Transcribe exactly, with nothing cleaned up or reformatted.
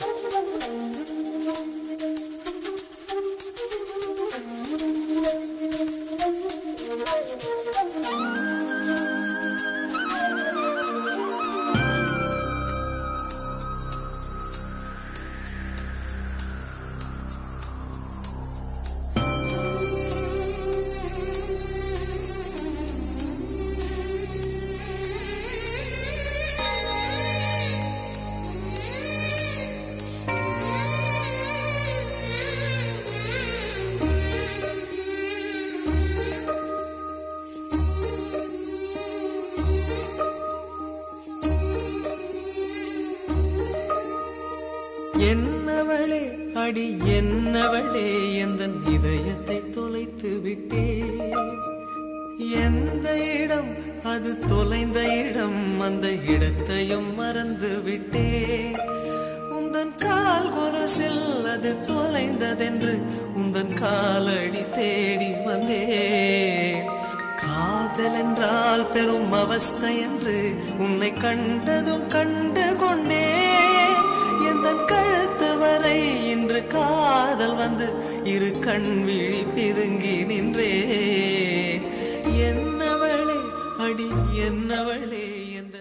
என்னவளே அடி என்னவளே எந்தன் இதயத்தை தொலைத்து விட்டே எந்த இடம் அது தொலைந்த இடம் அந்த இடத்தையும் மறந்து விட்டே உந்தன் கால் கொரசில் அது தொலைந்ததென்று உந்தன் காலடி தேடி வந்தே காதல் என்றால் பெரும் அவஸ்தை என்று உன்னை கண்டதும் கண்டு கொண்டே எந்தன் கழுத்து வரை இன்று காதல் வந்து இரு கண் விழி பிதுங்கி நின்றே என்னவளே அடி என்னவளே என்